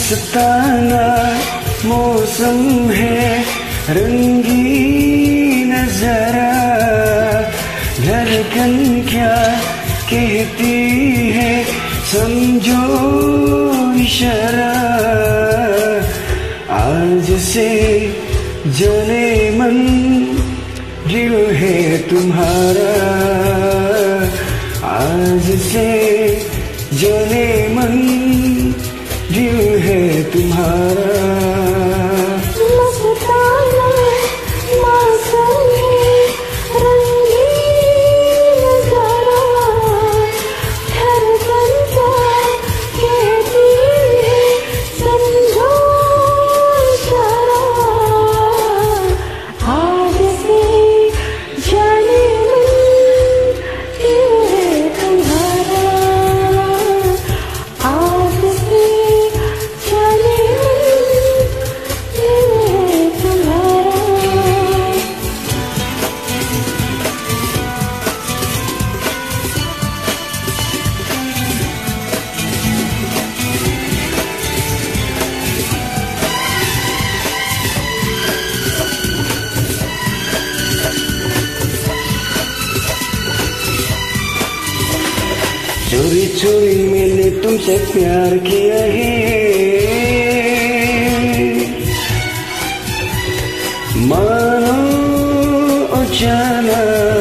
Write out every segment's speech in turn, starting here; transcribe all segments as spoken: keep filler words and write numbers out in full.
मस्ताना मौसम है, रंगीन नजारा। धड़कन क्या कहती है, समझो इशारा। आज से जाने मन, दिल है तुम्हारा। आज से जाने मन, दिल है तुम्हारा। मस्ताना मौसम है, रंगीन नजारा। धड़कन क्या कहती है, समझो इशारा। आज से जाने मन, दिल है तुम्हारा। आज से जाने मन, दिल है तुम्हारा। चोरी चोरी मैंने तुमसे प्यार किया है, मानो ओ जाना।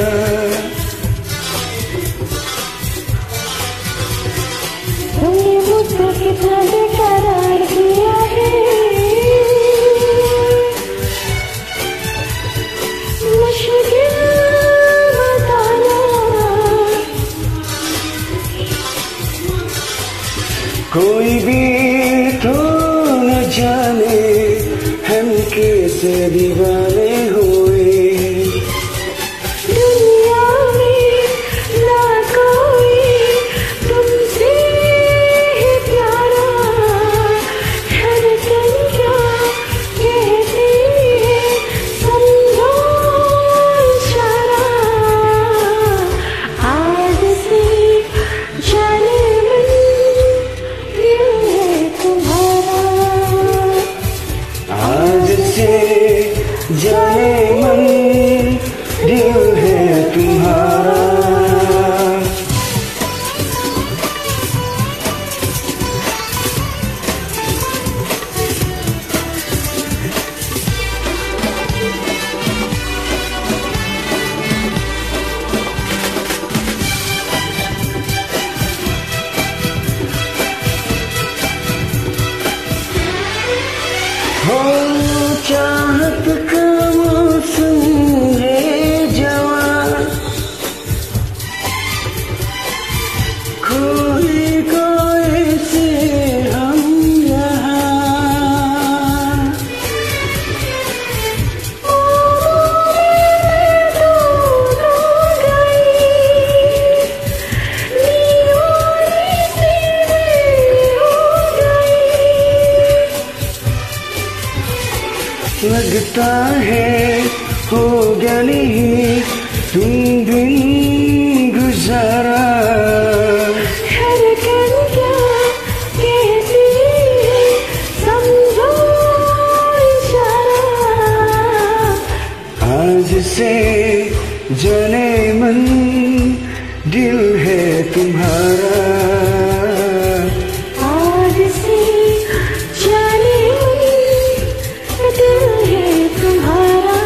तुमने मुझको कितना बेकरार किया है, मुश्किल बताना। कोई भी तो न जाने हम कैसे दीवाने हुए। दुनिया में ना कोई तुमसे है प्यारा। धड़कन क्या कहती है, समझो इशारा। आज से जाने मन, दिल है तुम्हारा। आज से जाने मन, दिल है तुम्हारा। हो चाहत का मौसम है जवां, कोई कोई से हम यहाँ। लगता है होगा नहीं तुम बिन गुजारा। धड़कन क्या कहती है, समझो इशारा। आज से जाने मन, दिल है तुम्हारा। आज से जाने मन, दिल है तुम्हारा।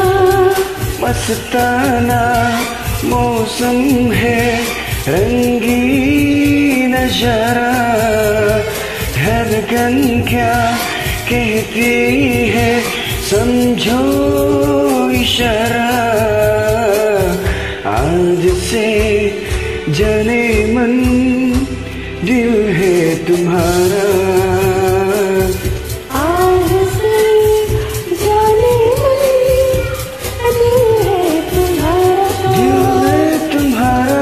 मस्ताना मौसम है, रंगीन नजारा। धड़कन क्या कहती है, समझो इशारा। आज से जाने मन, दिल है तुम्हारा। आज से जाने मन, दिल है तुम्हारा। दिल है तुम्हारा।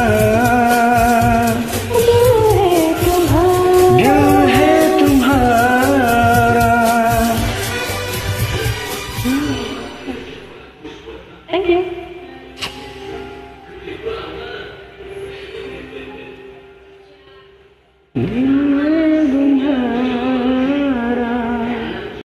दिल है तुम्हारा। दिल है तुम्हारा। Thank you. दिल